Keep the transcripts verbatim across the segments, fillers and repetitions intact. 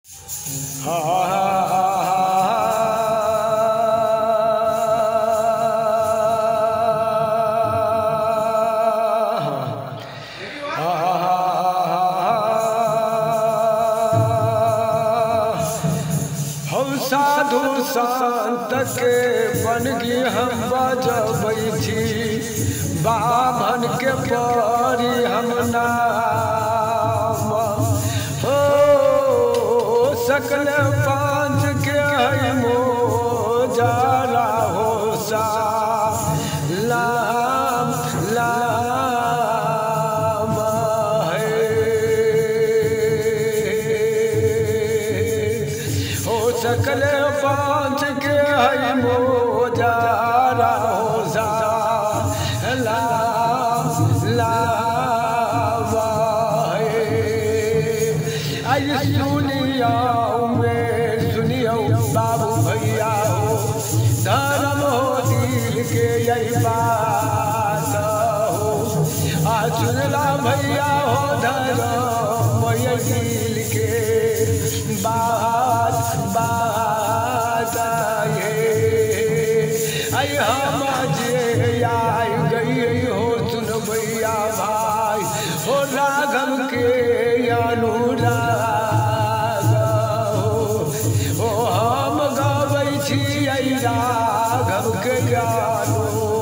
साधु संत के बन गई हम बजबै छी, बाभन के परी हम नाम हो। सकल पांच के है मोजारा हो सा लाम लाम है हो। सकल पांच के है मोजारा हो सा लाम लाम है। आई सुनिया में सुनियो बाबू भैया हो, धर्म हो दिल के यही बात हो। आ सुनला भैया हो धर्म ये दिल के बात बात ये। आई हम जे आई गई हो सुन भैया भाई हो, राघव के अनुराग हो। हम गाबै छी राघव के गानो,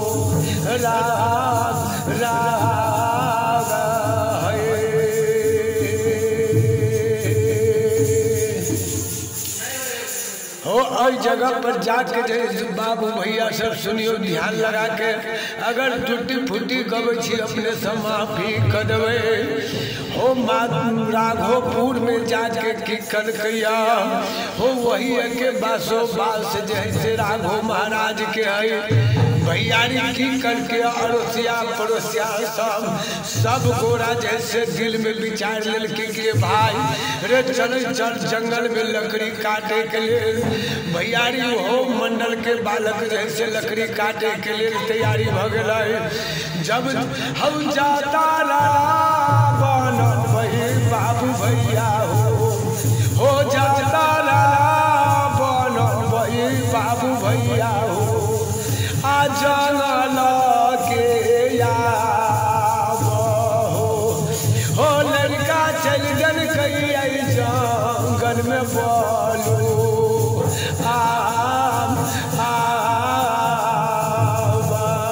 राग राग है। हो आई जगह पर जाके जे बाबू भैया सब सुनियो ध्यान लगा के, अगर टूटी फूटी गबै छी अपने से माफी कर देवे हो। राघोपुर में जाके की कर किया हो, वही है के बासो बास जैसे राघो महाराज के है। भैयारी की करके अड़ोसिया पड़ोसिया सब सब गोरा जैसे दिल में विचार लेल के भाई रे चल चल जंगल में लकड़ी काटे के लिए। भैयारी हो मंडल के बालक जैसे लकड़ी काटे के लिए तैयारी भ गए। जब हम जाता बनल वही बाबू भैया हो, हो जाता बनल वही बाबू भैया हो। आ जंगल के याब हो, हो लड़का चल गल कई जंगल में बोलू आम आम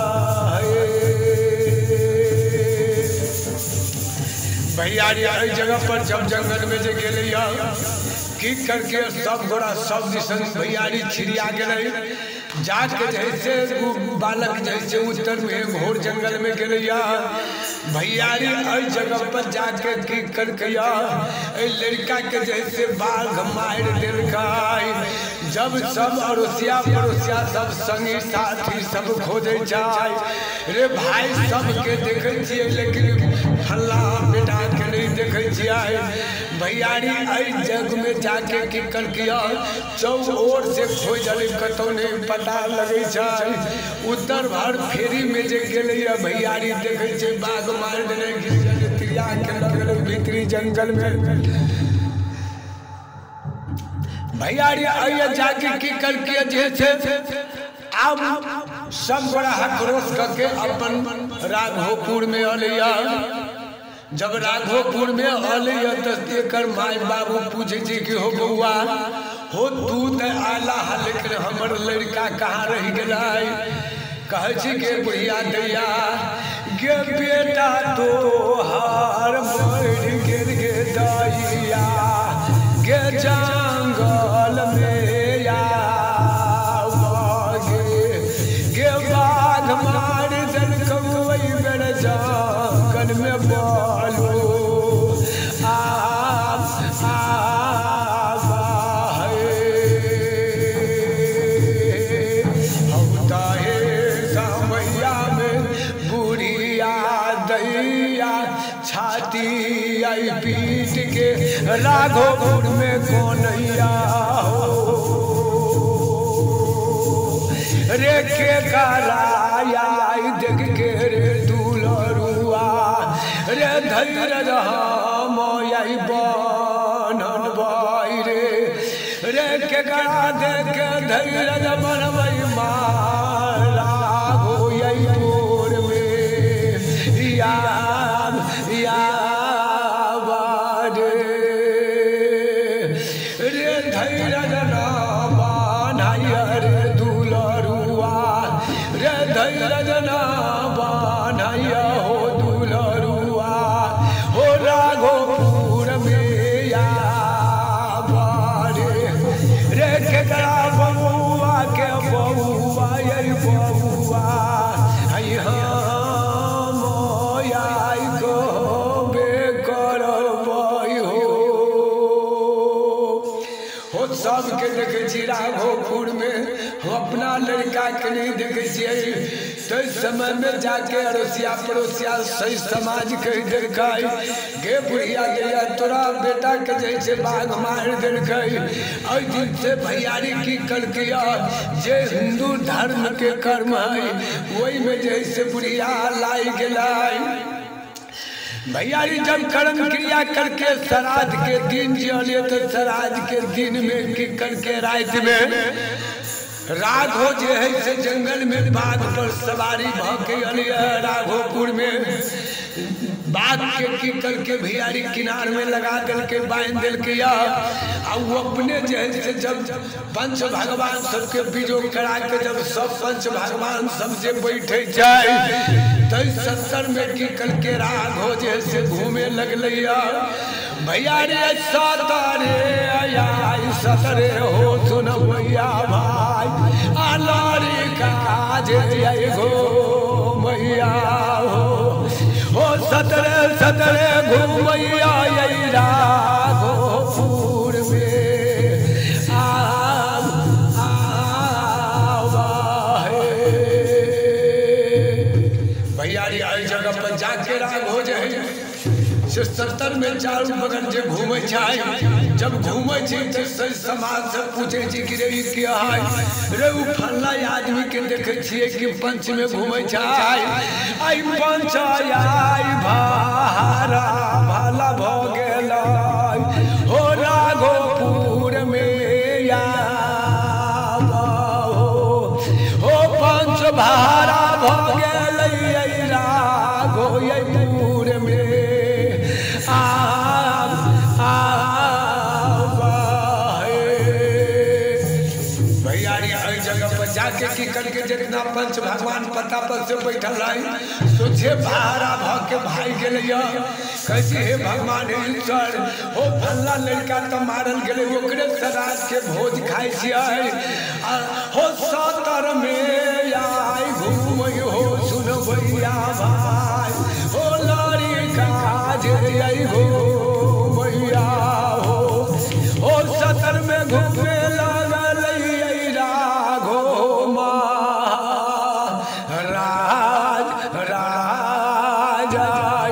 भैयारी आई जगह पर जब जंगल में जे गेले की करके सब गोरा सब दिशन भैयारी छिड़िया गए। जाके जैसे बालक जैसे उत्तर में घोर जंगल में गेले भैयारी आई जगह पर जाके की कर किया लड़का के जैसे बाघ मार देलका। जब सब अड़ोसिया पड़ोसिया सब संगी साथी सब खोजे जाए रे भाई सबके देखे छिए, लेकिन फल्ला बेटा के नहीं देखे छिए। भैयारी आई जग में जाके की कर किया चौ ओर से खोजल कतौ नहीं पता लगे जाए। उत्तर भर फेरी में जे गेले भैयारी देखे छे बाघ मार देने तिरिया के लगल भीतरी जंगल में। भैयारी आई जाके की कर किया जैसे अब सब बड़ा आक्रोश करके अपन राघोपुर में अलिया। जब राघोपुर में अलिया तो एकर माय बाबू पूछे छी कि हो बउआ हो तू तो आला लेकिन हमर लड़का कहाँ रह गया। कहे छी के बुढ़िया दैया गे बेटा तो हार मर गिर गे दैया गे जंगल में या गे बाघ मार दल कौई बेर जंगल में बोलो आ छाती आई पीट के राघोपुर में कौनैया हो रे के कालाया देख के रे दुलरुआ रे धैर्य रहा मोयाई बनन बाई रे के गड़ा देख धैर्य बनवई मारा हो यही भोर में याद याद रे धैर्य ना बान्हाइया रे दुलरुआ रे धैर्य ना बान्हाइया हो दुलरुआ हो राघोपुर में बबुआ के बबुआ यही बबुआ हम को बेकर हो सबके देखे छी राघोपुर में हम अपना लड़का के नहीं देखे छियै तो समय में जाके अड़ोसिया पड़ोसिया सही समाज कह देलकै गे बुढ़िया गैया तोरा बेटा के जैसे बाघ मार देलकै ओहि दिन से भैयारी की करकिया जे हिंदू धर्म के कर्म है वही में जैसे बुढ़िया लाई गेलाई भैयारी जब कर्म क्रिया करके श्राद्ध के दिन जिये तो श्राद्ध के दिन में की करके रात में राघो जो है से जंगल में बाघ पर सवारी भके राघोपुर में बाघ के की करके भैयारी किनार में लगा दिल के बांध दिल के वो अपने जो है से जब पंच भगवान सबके बीजो करा के जब सब पंच भगवान सबसे बैठे जाए तो सत्तर में की करके राघो जो है से घूमे लगल भैया रे सतरे सतरे हो सुन भैया भाई आलारी काज गो मैया हो हो सतरे सतरे घूमैया राघोपुर में भैया रे जगह पर जाके राघो जाए सत्तर में चारों बगल जे घूमे जब घूमे तो समाज से पूछे कि रे क्या है रे फल्ला आदमी के देखे छिए कि पंच में घूमे आई पंच आई भारा भाला भ गेल हो राघोपुर में हो पंच भारा भ गेल राघोपुर में जाके की करके जितना पंच भगवान पता पर से बैठल रही सोचे भारा भ के भाई गेल कैसे हे भगवान हे ईश्वर हो फल्ला लड़का तो मारल गेले ओकरे श्राद्ध के भोज खाई छियै हो सतर में आई घूमै हो सुन भैया भाई हो लारी काज आई हो भैया हो हो सतर में घूमे लागल राघो राज राजा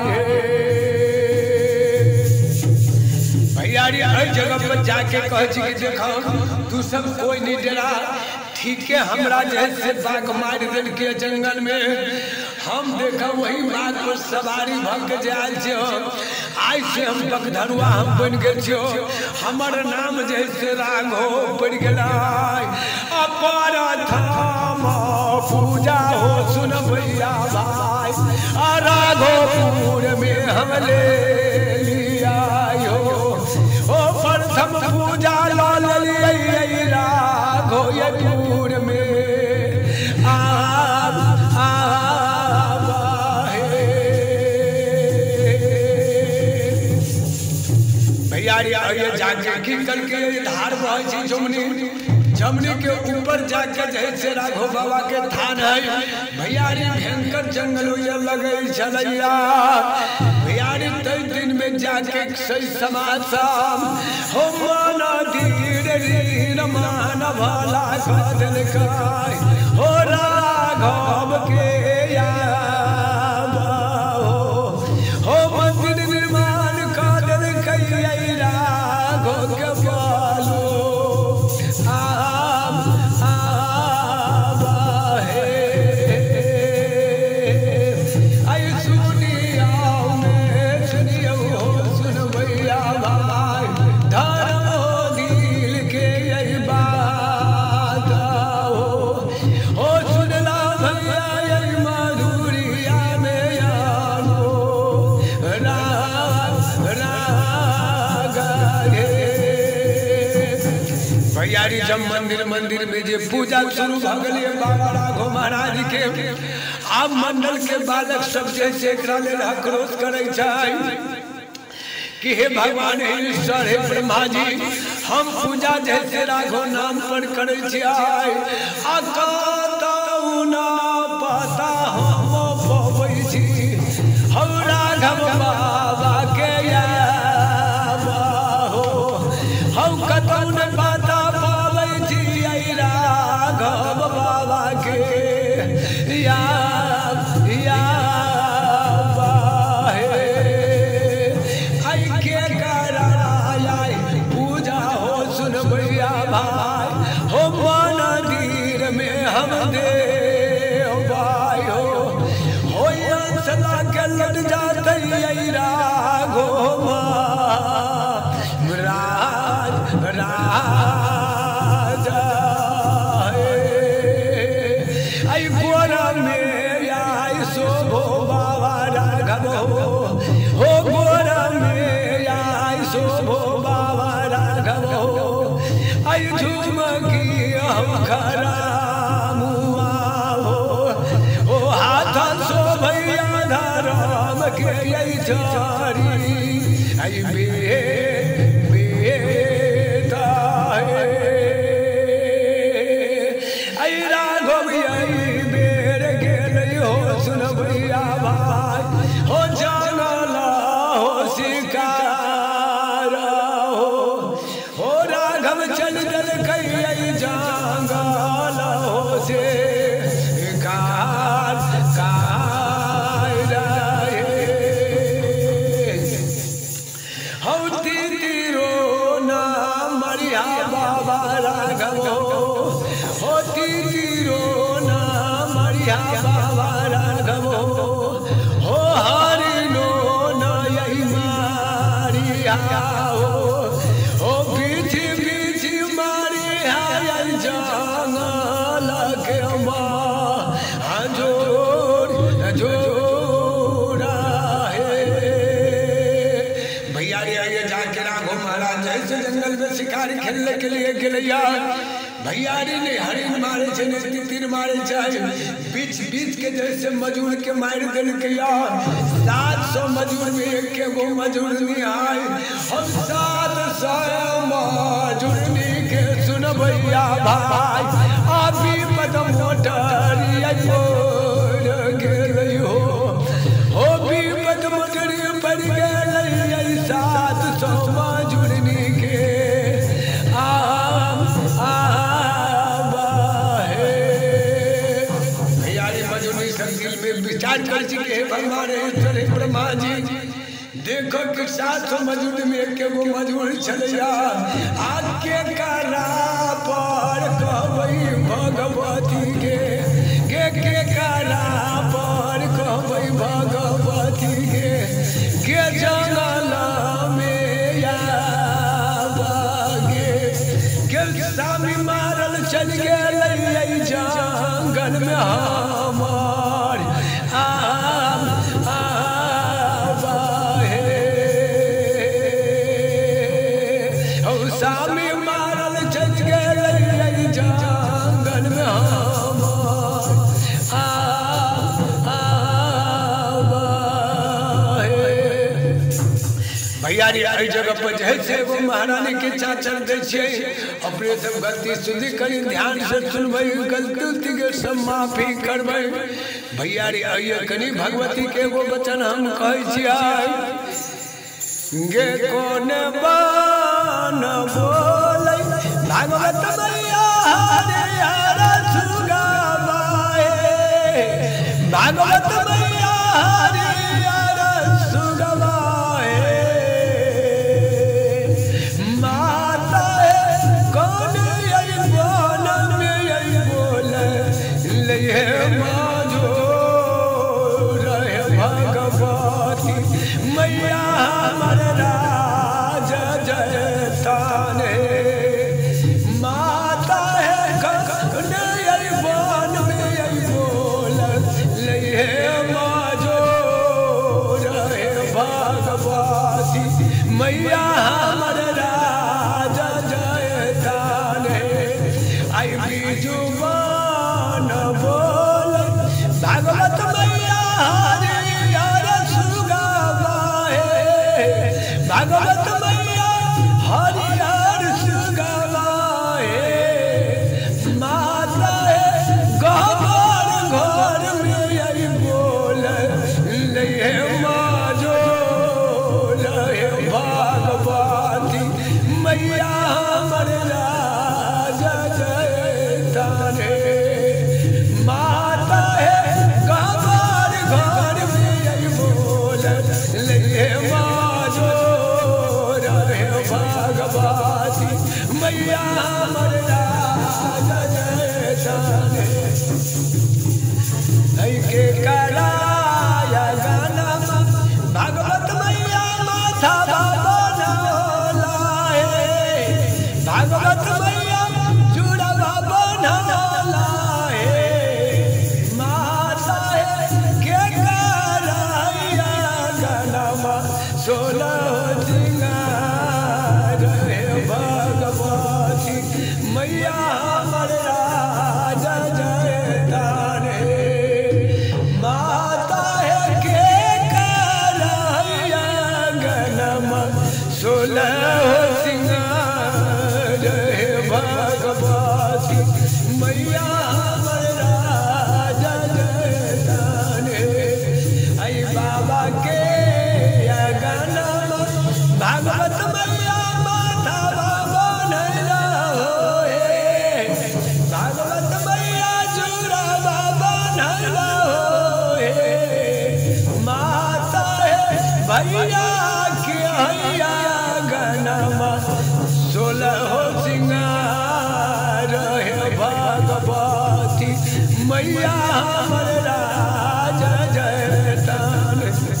भैया रे हर जगह पर जाके कहे कि देखो तू सब कोई नहीं डरा ठीक है हमरा जैसे बाघ मार दिल के जंगल में हम देखा वही बाघ पर सवारी भग जाल छो आज से हम बकधरुआ हम बन गए छो हमर नाम जैसे राघो पड़ गया अपार धाम पूजा हो सुन भैया भाई राघोपुर में हम ले लिया हो ओ प्रथम पूजा लाल लिया राघोपुर में आब आब भैया रे जाके की करके धार बहे जमुनी जमुनी के ऊपर जाकर जैसे राघो बाबा के थान है भैया रे भयंकर जंगल लगे चलैया भैया रे तई दिन में जाके सही समाचार हो माना धीर रीन मान भला कादल काय हो राघव के हो मंदिर निर्माण कादल कई राघव के पालो सुन भैया भाई धर्म दिल के यही भैयारी जब मंदिर मंदिर में जे पूजा शुरू भ गई बाबा राघव महाराज के आप मंडल के बालक सब जैसे एकरा लेल आक्रोश करे कि हे भगवान हे ईश्वर हे ब्रह्मा जी हम पूजा जैसे राघव नाम पर करे ना पता हम पबै छी हम राघव बाबा के हो हम कतौ न पता पाबै छी राघव बाबा के या या हम दे भाई हो हो सदा के लट जाते राघो राज राज आई गोरा में आई शोभो बाबा राघव हो गोरा में आई शोभो बाबा राघव आई झुमकी हम खरा आई बे बेटा आई राघव आई बेर गेल हो सुन भैया भाई हो जानला हो शिकार हो हो राघव चल जल कई जंगल हो से कार बाबा राघव हो हरि नो नई मारिया हो बीच बीच मारिया जंगल के जोड़ जोड़ा है भैया रे आइए जाके राघव महाराज जैसे जंगल में शिकारी खेलने के लिए गिरैया भैयारी ने हरिण मारे छे ने तीर मारे छे बीच बीच के जैसे मजूर के मार देल के यार सात सौ मजूर में एक के गो मजूर नहीं आए हम सात सौ मजूर के सुन भैया भाई अभी पद मोटरिया गेल हो हो भी पद मोटरी पड़ गेल सात सौ मजूर के विचार कर के हमारे ब्रह्मा जी देखो कि सात सौ मजूर में एक गो मजूर चलिया आके करा पर कहबै भगवती के के के करा पर कहबै भगवती के के जंगल में या बागे के सामी मारल चल गेल जंगल में हमार सामी मारल चच गेल जंगल में भैया रे जगह पर जैसे वो महारानी के चाचर दे अपने सब गलती सुधी करी ध्यान से सुनबै गलती के सब माफी करबै भैया रे आइए कनी भगवती के वो वचन हम कहै छियै गे कोने बान बोलै भागवत मैया रे यार सुगाबाए भागवत मैया रे यार सुगाबाए माता कौन आई बोल में आई बोल ले माजो रहे भगवती मैया हमर राज जयतान माता है कौन आई बोल में आई बोल ले माजो रहे भगवती मैया हमर राज जयतान हमर राजा जयतान माता है गवार घर में आई बोल ले माजो रहे भगवती मैया हमर राजा जयतान के कराया गाना भगवत मैया माथा बनला है भगवत मैया जुड़वा बनला है माता है के कराया गाना सोलह सिंगार है भगवती मैया हमर राजा जयतान सोलह सिंगार है भगवती मैया हमर राजा जयतान आई बाबा के गाना भगवत मैया माथा बनला है भगवत मैया जुड़वा बनला है माता है भैया के हैया सोलह सिंगार है भगवती मैया हमर राजा जयतान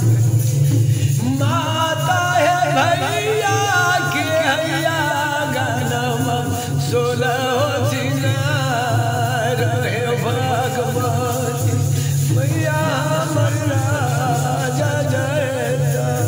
माता है भैया के हैया गाना सोलह सिंगार है भगवती मैया हमर राजा जयतान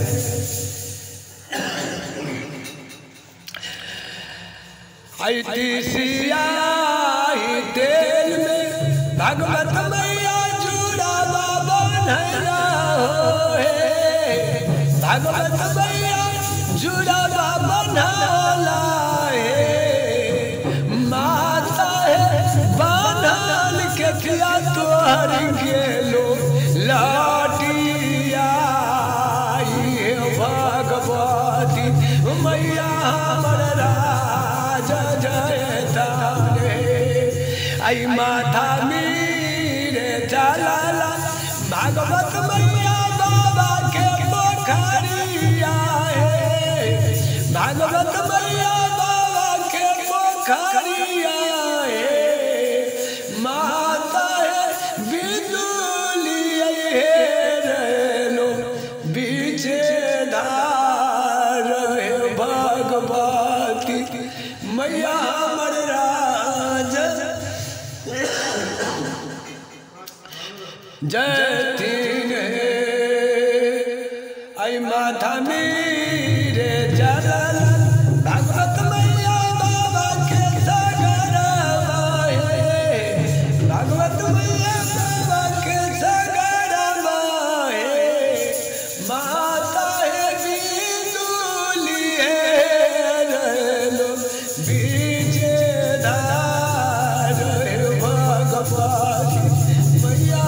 आई सियाही तेल में भगवत मैया जुड़वा बनला है भगवत मैया जुड़वा बनला है माता है बनल के किया तोहर गेलो लाटिया भगवती मैया हमर राजा जयतान आई माथा मीरे चलाला भगवत मैया बाबा के पोखरिया है भगवत मैया बाबा के पोखरिया है माता है बिजुली है बीचे धार है भगवती मैया हमर राजा जयतीन आई माथा मेरे जलल भगवत मैया बाबा के सगरवा है भगवत मैया बाबा के सगरवा है माता है बिजुली है बीचे धार है भगवती मैया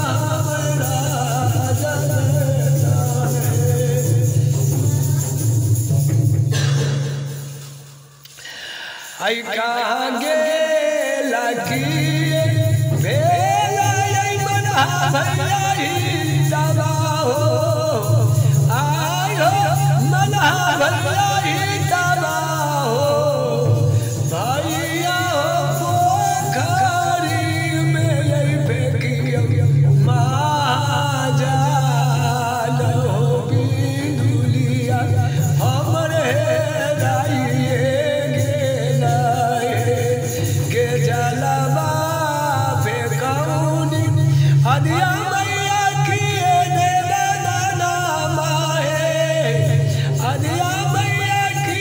आई कहाँ गेला किए भेला आई मना भैया ही दबा हो आई हो मना भैया ही दबा हो भैया हो पोखरी में यही फेंकी माँ जाल हो बिंदुलिया हमरे अधिया मैया किए दे दाना माहे अधिया मैया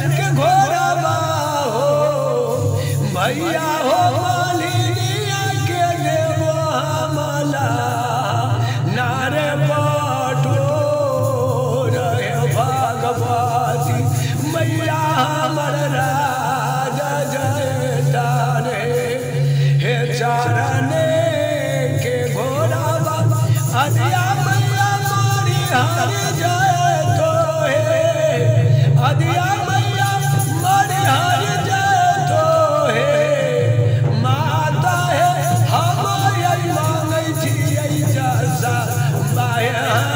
के घोड़ावा हो भैया हो मालिनिया के देवो हमला नारे पाटो रहे भगवती मैया हमर राजा जयतारे हे चारने के घोड़ावा अधिया मैया मोरी हरि जय तो हे अधिया मैया मोरी हरि जय तो हे माता हे हम यही मांगै छी जैसा बाहे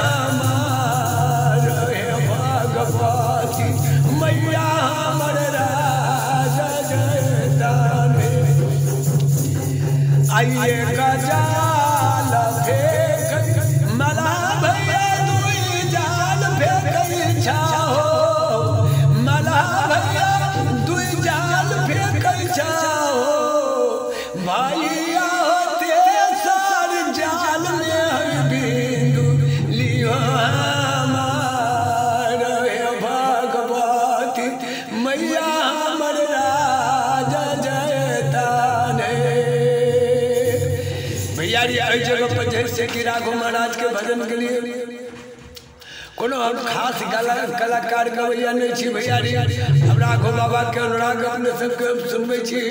हमार हे भगवती मैया हमर राजा जयतारे आइए गजाल फेंक मला भैया दुई जाल फेंक छाओ मला भैया दुई जाल फेंक छाओ भैया तेसर जाल में हम बिंदु लियो हमार हे भगवती मैया हमर राजा जयताने भैया एहि जगह पर जैसे कि राघव महाराज के भजन के लिए कोनो हम खास कलाकार गवैया नहीं छी भैया हम राघव बाबा के अनुराग अपने सबके सुनबै छी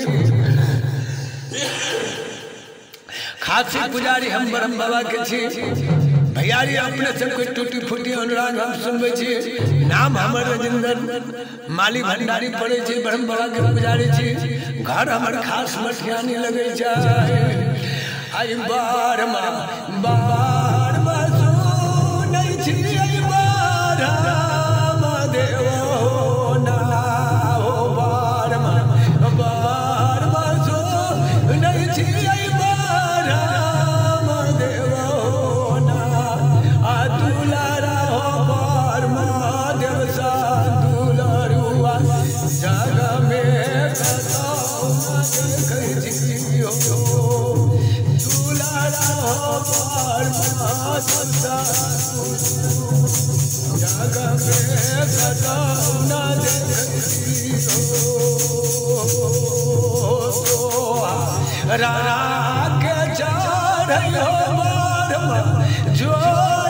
खासी पुजारी हम ब्रह्म बाबा के छी भैया अपने सबके टूटी फूटी अनुराग हम सुनबै छी नाम हमर राजेंद्र माली भंडारी पड़े छी ब्रह्म बाबा के पुजारी छी घर हमर खास मठियानी लगे छै आई बार मा बार मा सुनै छी आई बार मा देव हो ना हो बार मा बार मा सुनै छी आई बार मा देव हो ना आ दुलारा हो बार मा देव सा दुलारुआ जग में कतौ देखै छी हो जग में कतौ न देखी हो रा के चढ़ हो बार जो